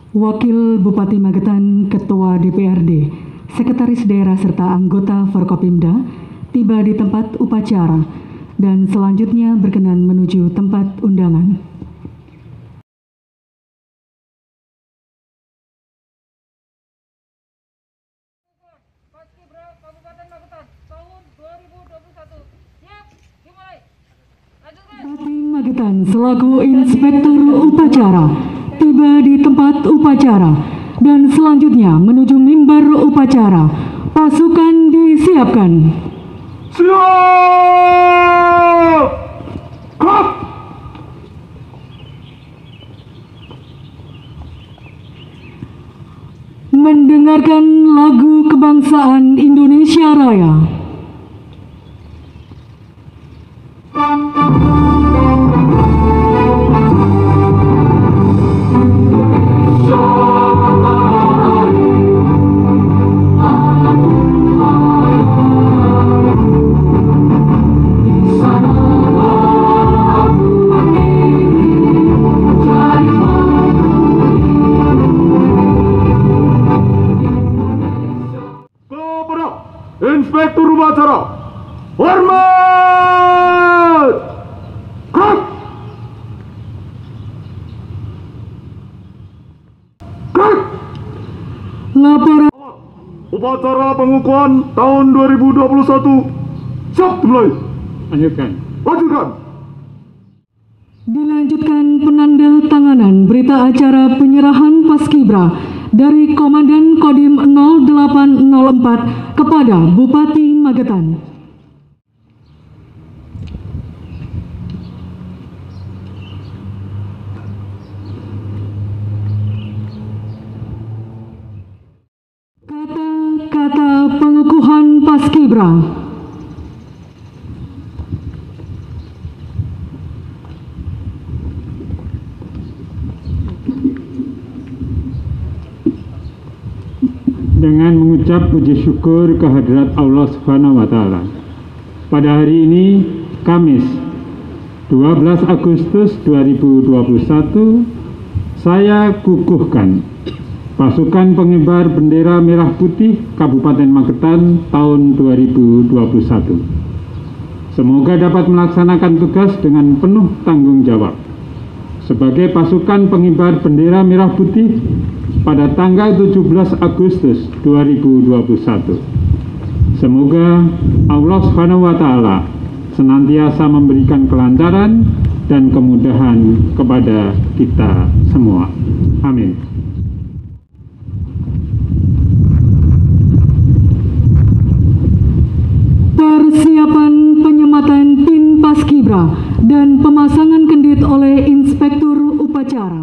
Wakil Bupati Magetan, Ketua DPRD, Sekretaris Daerah serta anggota Forkopimda tiba di tempat upacara dan selanjutnya berkenan menuju tempat undangan. Paskibra Kabupaten Magetan tahun 2021. Siap, dimulai. Bupati Magetan selaku Inspektur Upacara tiba di tempat upacara dan selanjutnya menuju mimbar upacara. Pasukan disiapkan. Siap! Gerak! Mendengarkan lagu kebangsaan Indonesia Raya. Inspektur Upacara, hormat! Gerak! Gerak! Laporan Upacara pengukuhan tahun 2021 siap dimulai. Lanjutkan. Lanjutkan. Dilanjutkan penanda tanganan berita acara penyerahan Paskibra dari Komandan Kodim 0804 kepada Bupati Magetan. Kata-kata pengukuhan Paskibra. Dengan mengucap puji syukur kehadirat Allah Subhanahu wa Ta'ala. Pada hari ini, Kamis 12 Agustus 2021, saya kukuhkan Pasukan Pengibar Bendera Merah Putih Kabupaten Magetan tahun 2021. Semoga dapat melaksanakan tugas dengan penuh tanggung jawab sebagai pasukan pengibar bendera merah putih pada tanggal 17 Agustus 2021. Semoga Allah Subhanahu wa Ta'ala senantiasa memberikan kelancaran dan kemudahan kepada kita semua. Amin. Persiapan penyematan PIN Paskibra dan pemasangan kendit oleh Inspektur Upacara.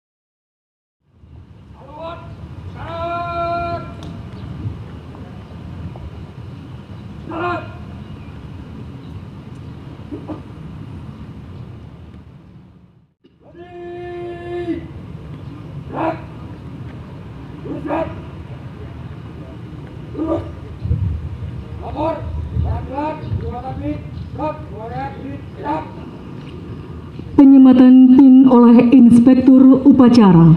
Penyematan PIN oleh Inspektur Upacara.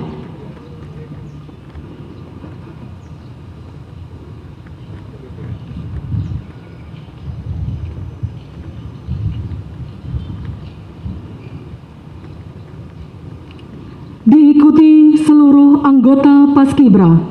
Diikuti seluruh anggota Paskibra.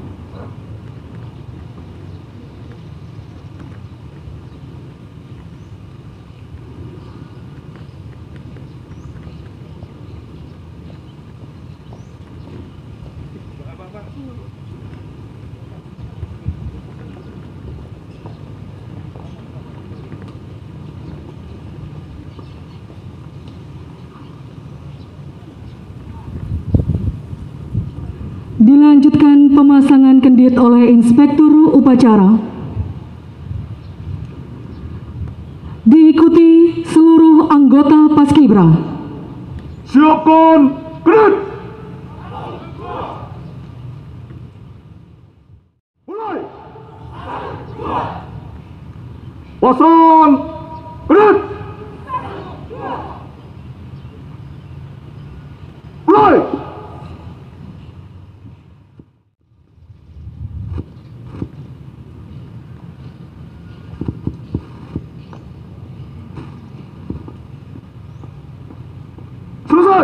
Dilanjutkan pemasangan kendit oleh Inspektur Upacara. Diikuti seluruh anggota Paskibra. Siapkan kendit. Mulai. Pasang kendit. Mulai. Selesai.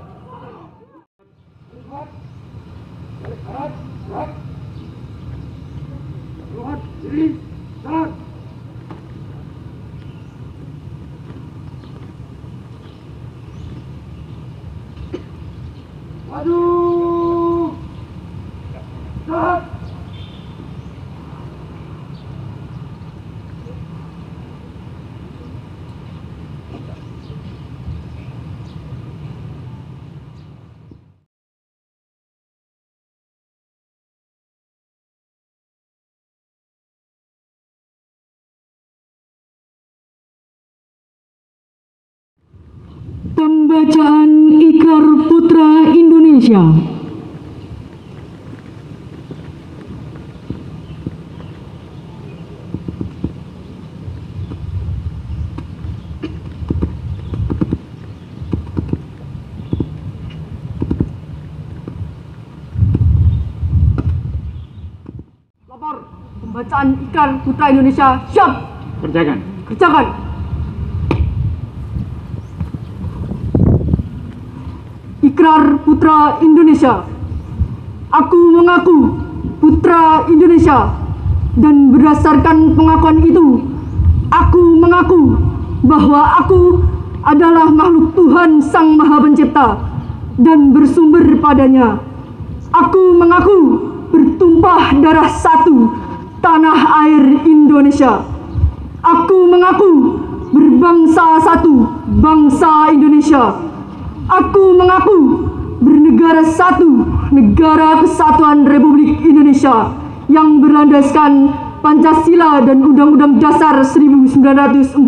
Pembacaan Ikrar Putra Indonesia. Lapor. Pembacaan Ikrar Putra Indonesia. Siap. Kerjakan. Kerjakan. Ikrar Putra Indonesia. Aku mengaku Putra Indonesia, dan berdasarkan pengakuan itu, aku mengaku bahwa aku adalah makhluk Tuhan Sang Maha Pencipta dan bersumber padanya. Aku mengaku bertumpah darah satu tanah air Indonesia. Aku mengaku berbangsa satu bangsa Indonesia. Aku mengaku bernegara satu, Negara Kesatuan Republik Indonesia yang berlandaskan Pancasila dan Undang-Undang Dasar 1945.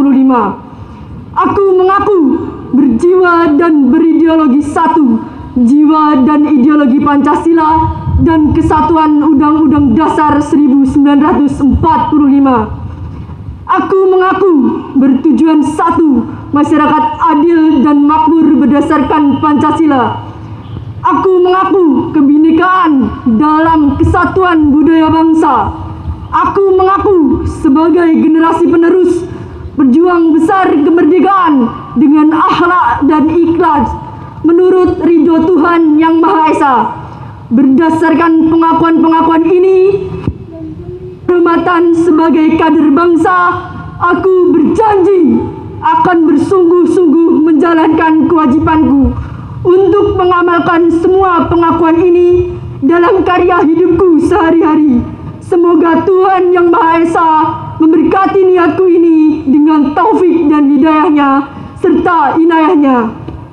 Aku mengaku berjiwa dan berideologi satu, jiwa dan ideologi Pancasila dan Kesatuan Undang-Undang Dasar 1945. Aku mengaku bertujuan satu, masyarakat adil dan makmur berdasarkan Pancasila. Aku mengaku kebinekaan dalam kesatuan budaya bangsa. Aku mengaku sebagai generasi penerus berjuang besar kemerdekaan dengan akhlak dan ikhlas menurut ridho Tuhan Yang Maha Esa. Berdasarkan pengakuan-pengakuan ini, hormatan sebagai kader bangsa, aku berjanji akan bersungguh-sungguh menjalankan kewajibanku untuk mengamalkan semua pengakuan ini dalam karya hidupku sehari-hari. Semoga Tuhan Yang Maha Esa memberkati niatku ini dengan taufik dan hidayahnya serta inayahnya.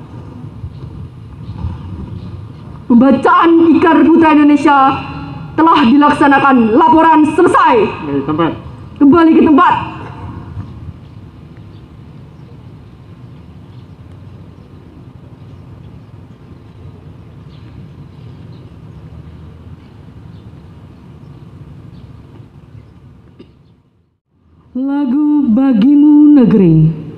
Pembacaan Ikrar Putra Indonesia telah dilaksanakan. Laporan selesai. Dari tempat. Kembali ke tempat. Lagu Bagimu Negeri.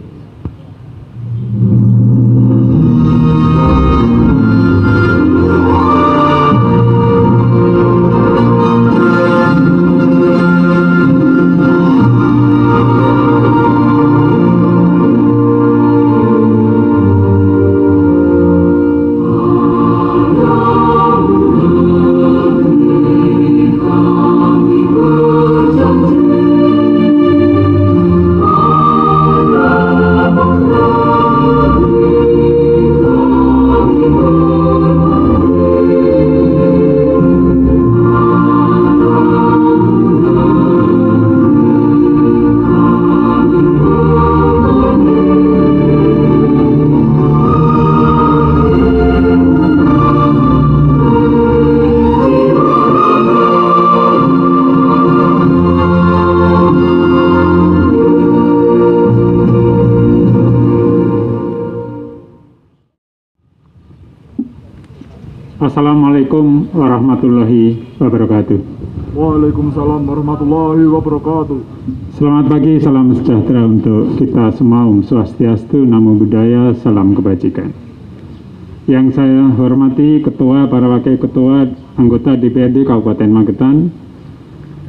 Assalamualaikum warahmatullahi wabarakatuh. Waalaikumsalam warahmatullahi wabarakatuh. Selamat pagi, salam sejahtera untuk kita semua. Om Swastiastu, Namo Buddhaya, salam kebajikan. Yang saya hormati Ketua, para Wakil Ketua, anggota DPRD Kabupaten Magetan,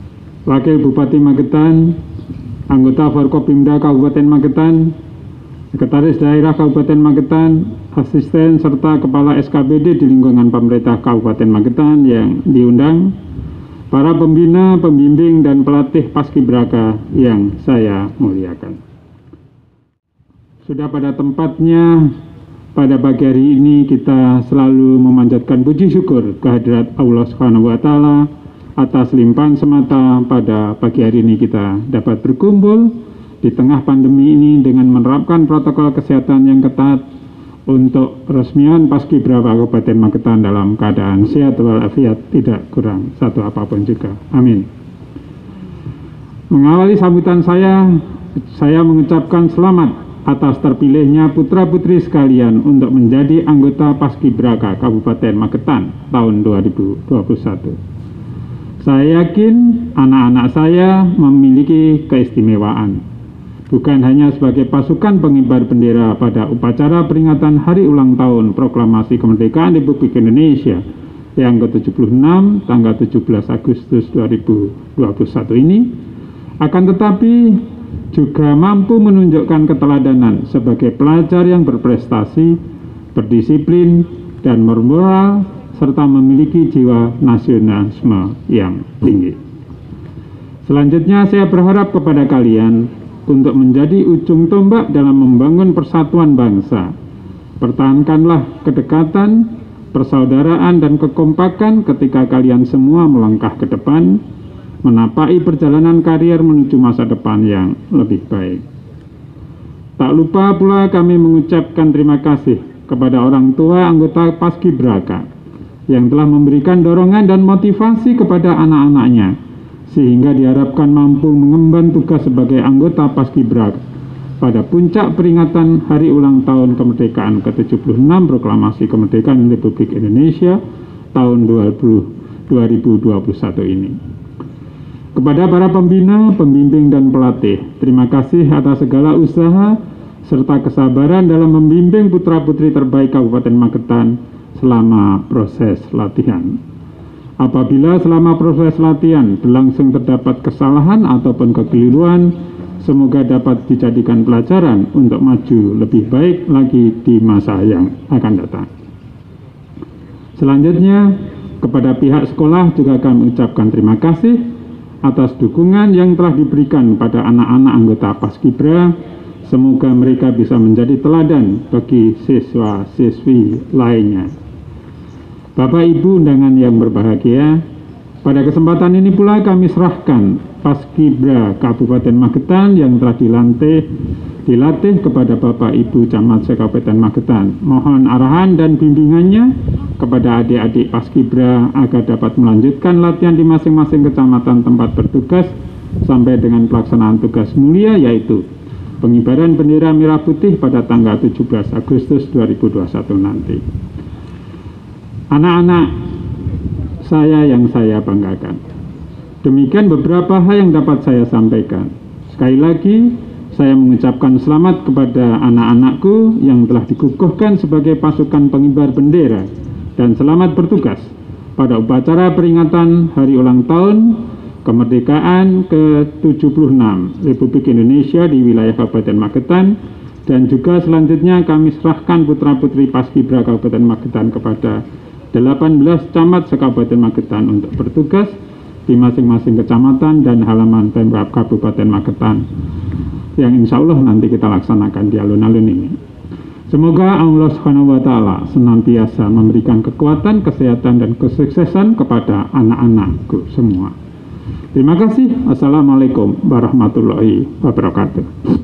Wakil Bupati Magetan, anggota Forkopimda Kabupaten Magetan, Sekretaris Daerah Kabupaten Magetan, asisten serta kepala SKPD di lingkungan pemerintah Kabupaten Magetan yang diundang, para pembina, pembimbing, dan pelatih Paskibraka yang saya muliakan. Sudah pada tempatnya, pada pagi hari ini kita selalu memanjatkan puji syukur kehadirat Allah SWT atas limpahan semata pada pagi hari ini kita dapat berkumpul di tengah pandemi ini dengan menerapkan protokol kesehatan yang ketat untuk peresmian Paskibraka Kabupaten Magetan dalam keadaan sehat walafiat, tidak kurang satu apapun juga. Amin. Mengawali sambutan saya mengucapkan selamat atas terpilihnya putra-putri sekalian untuk menjadi anggota Paskibraka Kabupaten Magetan tahun 2021. Saya yakin anak-anak saya memiliki keistimewaan, bukan hanya sebagai pasukan pengibar bendera pada upacara peringatan Hari Ulang Tahun Proklamasi Kemerdekaan Republik Indonesia yang ke-76 tanggal 17 Agustus 2021 ini, akan tetapi juga mampu menunjukkan keteladanan sebagai pelajar yang berprestasi, berdisiplin, dan bermoral, serta memiliki jiwa nasionalisme yang tinggi. Selanjutnya saya berharap kepada kalian untuk menjadi ujung tombak dalam membangun persatuan bangsa. Pertahankanlah kedekatan, persaudaraan, dan kekompakan ketika kalian semua melangkah ke depan, menapai perjalanan karier menuju masa depan yang lebih baik. Tak lupa pula kami mengucapkan terima kasih kepada orang tua anggota Paskibraka yang telah memberikan dorongan dan motivasi kepada anak-anaknya, sehingga diharapkan mampu mengemban tugas sebagai anggota Paskibraka pada puncak peringatan Hari Ulang Tahun Kemerdekaan ke-76 Proklamasi Kemerdekaan Republik Indonesia tahun 2021 ini. Kepada para pembina, pembimbing, dan pelatih, terima kasih atas segala usaha serta kesabaran dalam membimbing putra-putri terbaik Kabupaten Magetan selama proses latihan. Apabila selama proses latihan berlangsung terdapat kesalahan ataupun kekeliruan, semoga dapat dijadikan pelajaran untuk maju lebih baik lagi di masa yang akan datang. Selanjutnya, kepada pihak sekolah juga kami ucapkan terima kasih atas dukungan yang telah diberikan pada anak-anak anggota Paskibra. Semoga mereka bisa menjadi teladan bagi siswa-siswi lainnya. Bapak Ibu undangan yang berbahagia, pada kesempatan ini pula kami serahkan Paskibra Kabupaten Magetan yang telah dilatih kepada Bapak Ibu Camat Kabupaten Magetan. Mohon arahan dan bimbingannya kepada adik-adik Paskibra agar dapat melanjutkan latihan di masing-masing kecamatan tempat bertugas sampai dengan pelaksanaan tugas mulia, yaitu pengibaran bendera merah putih pada tanggal 17 Agustus 2021 nanti. Anak-anak saya yang saya banggakan, demikian beberapa hal yang dapat saya sampaikan. Sekali lagi, saya mengucapkan selamat kepada anak-anakku yang telah dikukuhkan sebagai pasukan pengibar bendera, dan selamat bertugas pada upacara peringatan Hari Ulang Tahun Kemerdekaan ke-76 Republik Indonesia di wilayah Kabupaten Magetan. Dan juga selanjutnya kami serahkan putra-putri Paskibra Kabupaten Magetan kepada 18 camat se-Kabupaten Magetan untuk bertugas di masing-masing kecamatan dan halaman Pemkab Kabupaten Magetan, yang insya Allah nanti kita laksanakan di alun-alun ini. Semoga Allah SWT senantiasa memberikan kekuatan, kesehatan, dan kesuksesan kepada anak-anakku semua. Terima kasih. Assalamualaikum warahmatullahi wabarakatuh.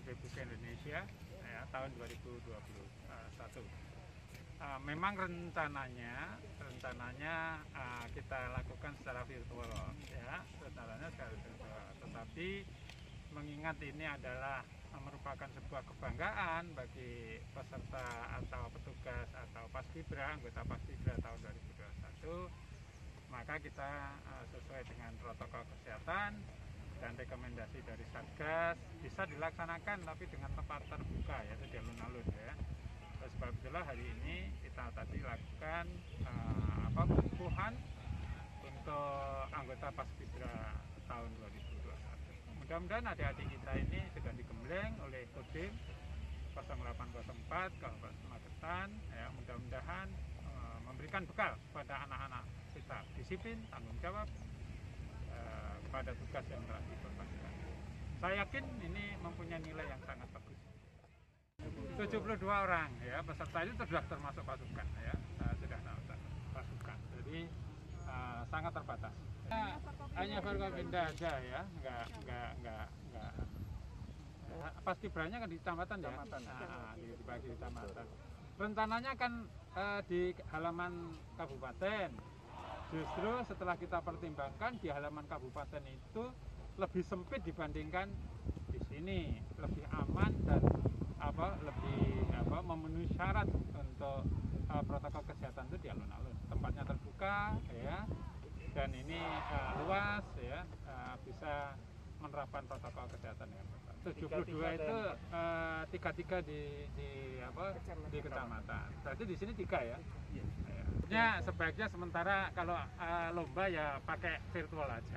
Republik Indonesia ya, tahun 2021. Memang rencananya kita lakukan secara virtual ya, tetapi mengingat ini adalah merupakan sebuah kebanggaan bagi peserta atau petugas atau Paskibra, anggota Paskibra tahun 2021, maka kita sesuai dengan protokol kesehatan dan rekomendasi dari Satgas bisa dilaksanakan tapi dengan tempat terbuka, yaitu di alun-alun ya. Sebab itulah hari ini kita tadi lakukan pengukuhan untuk anggota Paskibra tahun 2021. Mudah-mudahan adik-adik kita ini sudah digembleng oleh Kodim 0804 Kabupaten Magetan ya, mudah-mudahan memberikan bekal pada anak-anak kita disiplin, tanggung jawab pada tugas yang telah dibebankan. Saya yakin ini mempunyai nilai yang sangat bagus. 72 orang ya, peserta itu sudah termasuk pasukan ya, sudah pasukan, jadi sangat terbatas. Hanya Forkopimda aja ya, enggak. Paskibranya kan di kecamatan ya, dibagi di kecamatan. Rencananya kan di halaman kabupaten. Justru setelah kita pertimbangkan di halaman kabupaten itu lebih sempit dibandingkan di sini, lebih aman dan lebih memenuhi syarat untuk protokol kesehatan itu di alun-alun. Tempatnya terbuka ya. Dan ini luas ya, bisa menerapkan protokol kesehatan dengan benar. 72 itu 33 di kecamatan. Berarti di sini 3 ya. Ya, sebaiknya sementara kalau lomba ya pakai virtual aja.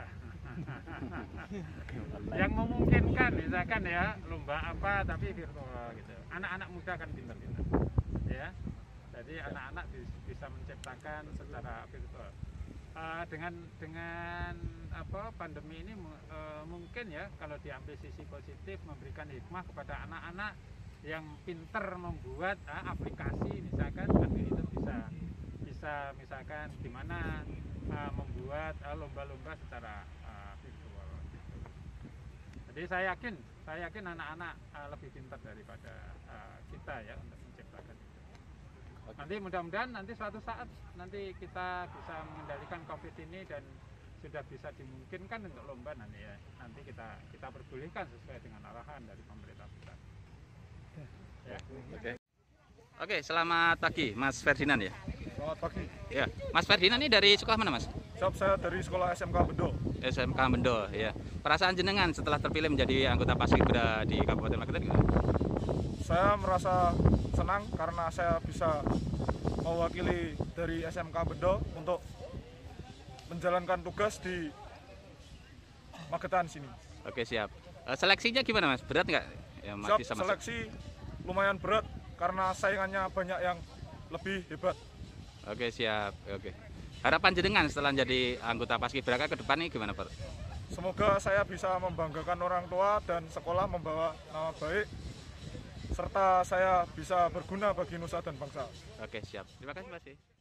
Yang memungkinkan misalkan ya lomba apa tapi virtual gitu. Anak-anak muda kan pintar-pintar. Ya. Jadi anak-anak bisa menciptakan secara virtual. Dengan pandemi ini mungkin ya kalau diambil sisi positif memberikan hikmah kepada anak-anak yang pinter membuat aplikasi misalkan itu bisa misalkan gimana membuat lomba-lomba secara virtual gitu. Jadi saya yakin anak-anak lebih pintar daripada kita ya untuk menciptakan itu. Nanti mudah-mudahan nanti suatu saat nanti kita bisa mengendalikan COVID ini dan sudah bisa dimungkinkan untuk lomba nanti ya. Nanti kita perbolehkan sesuai dengan arahan dari pemerintah pusat. Ya. Oke, selamat pagi Mas Ferdinand ya. Selamat pagi. Ya, Mas Ferdinand ini dari sekolah mana Mas? Saya dari sekolah SMK Bendo. SMK Bendo ya. Perasaan jenengan setelah terpilih menjadi anggota Paskibra di Kabupaten Magetan gimana? Saya merasa senang karena saya bisa mewakili dari SMK Bendo untuk menjalankan tugas di Magetan sini. Oke, siap. Seleksinya gimana Mas? Berat nggak? Ya, seleksi lumayan berat karena saingannya banyak yang lebih hebat. Oke, siap. Oke. Harapan jenengan setelah jadi anggota Paskibra ke depan ini gimana Pak? Semoga saya bisa membanggakan orang tua dan sekolah membawa nama baik, serta saya bisa berguna bagi nusa dan bangsa. Oke, siap. Terima kasih Mas.